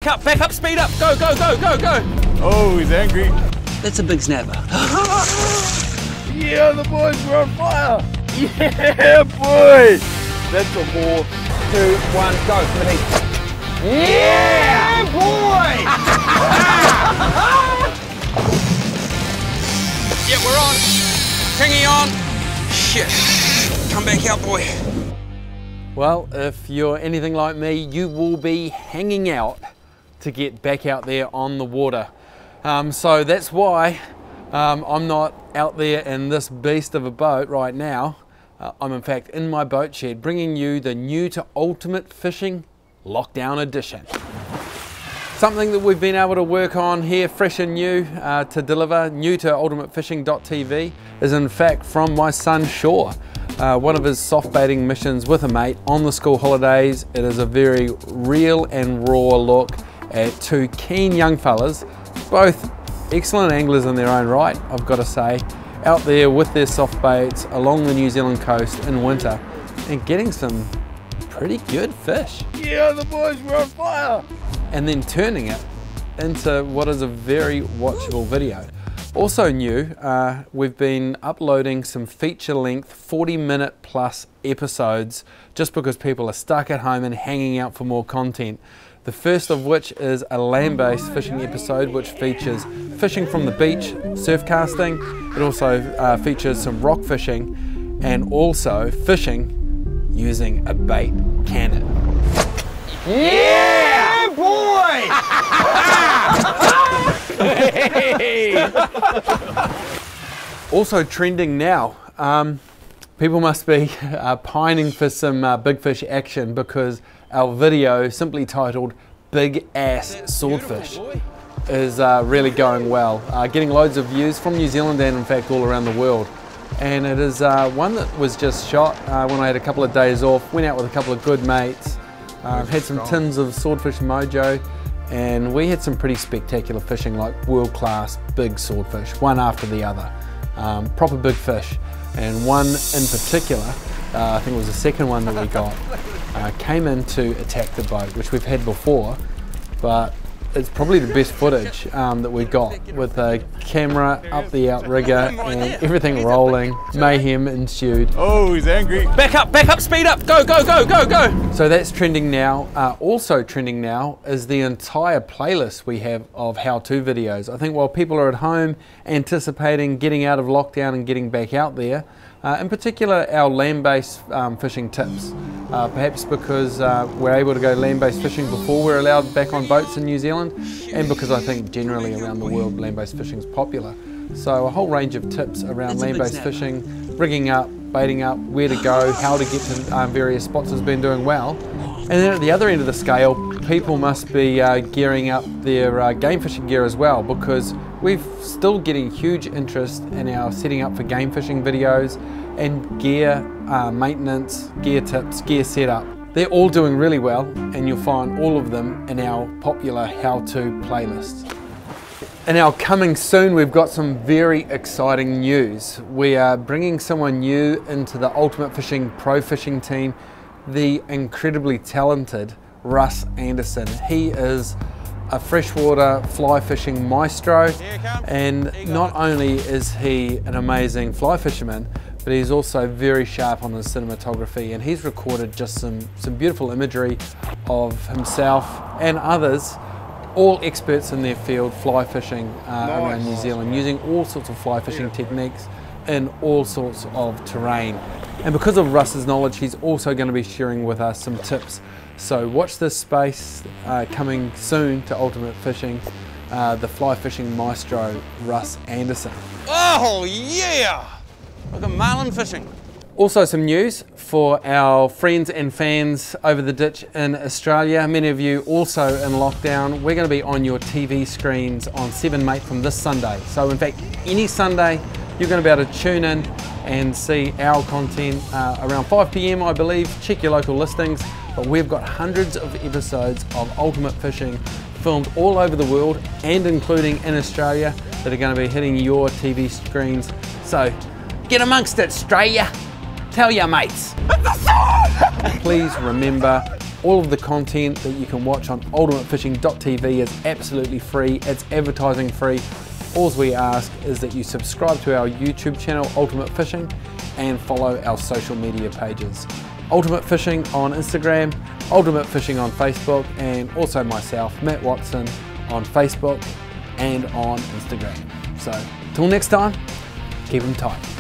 back up, speed up. Go, go, go, go, go. Oh, he's angry. That's a big snapper. Yeah, the boys were on fire. Yeah, boy. That's a more. 2, 1, go, Vinny. Yeah, boy. Yeah, we're on. Kingy on. Shit. Come back out, boy. Well, if you're anything like me, you will be hanging out to get back out there on the water. So that's why I'm not out there in this beast of a boat right now. I'm in fact in my boat shed bringing you the new to Ultimate Fishing Lockdown Edition. Something that we've been able to work on here, fresh and new, to deliver new to ultimatefishing.tv is in fact from my son Shaw. One of his soft baiting missions with a mate on the school holidays. It is a very real and raw look at two keen young fellas, both excellent anglers in their own right, I've got to say, out there with their soft baits along the New Zealand coast in winter and getting some pretty good fish. Yeah, the boys were on fire. And then turning it into what is a very watchable video. Also new, we've been uploading some feature-length 40-minute plus episodes just because people are stuck at home and hanging out for more content. The first of which is a land-based fishing episode which features fishing from the beach, surf casting. It also features some rock fishing and also fishing using a bait cannon. Yeah, boy! Also trending now, people must be pining for some big fish action because our video, simply titled Big Ass Swordfish, is really going well. Getting loads of views from New Zealand and in fact all around the world. And it is one that was just shot when I had a couple of days off, went out with a couple of good mates, had some tins of Swordfish Mojo, and we had some pretty spectacular fishing, like world-class big swordfish, one after the other. Proper big fish. And one in particular, I think it was the second one that we got, came in to attack the boat, which we've had before, but it's probably the best footage that we got, with a camera up the outrigger and everything rolling. Mayhem ensued. Oh, he's angry. Back up, speed up, go, go, go, go, go. So that's trending now. Also trending now is the entire playlist we have of how-to videos. I think while people are at home anticipating getting out of lockdown and getting back out there, in particular our land-based fishing tips. Perhaps because we're able to go land-based fishing before we're allowed back on boats in New Zealand, and because I think generally around the world land-based fishing is popular. So a whole range of tips around land-based fishing, rigging up, baiting up, where to go, how to get to various spots has been doing well. And then at the other end of the scale, people must be gearing up their game fishing gear as well, because we're still getting huge interest in our setting up for game fishing videos and gear maintenance, gear tips, gear setup. They're all doing really well, and you'll find all of them in our popular how-to playlist. And now coming soon, we've got some very exciting news. We are bringing someone new into the Ultimate Fishing Pro Fishing team, the incredibly talented Russ Anderson. He is a freshwater fly fishing maestro, and not only is he an amazing fly fisherman, but he's also very sharp on his cinematography, and he's recorded just some beautiful imagery of himself and others, all experts in their field, fly fishing around New Zealand, using all sorts of fly fishing techniques in all sorts of terrain. And because of Russ's knowledge, he's also going to be sharing with us some tips. So watch this space, coming soon to Ultimate Fishing, the fly fishing maestro, Russ Anderson. Oh yeah! Look at marlin fishing. Also some news for our friends and fans over the ditch in Australia. Many of you also in lockdown. We're going to be on your TV screens on 7 Mate from this Sunday. So in fact, any Sunday, you're going to be able to tune in and see our content around 5 PM, I believe. Check your local listings. But we've got hundreds of episodes of Ultimate Fishing filmed all over the world and including in Australia that are going to be hitting your TV screens. So get amongst it, Australia. Tell your mates. Please remember, All of the content that you can watch on ultimatefishing.tv is absolutely free. It's advertising free. All we ask is that you subscribe to our YouTube channel, Ultimate Fishing, and follow our social media pages. Ultimate Fishing on Instagram, Ultimate Fishing on Facebook, and also myself, Matt Watson, on Facebook and on Instagram. So, till next time, keep them tight.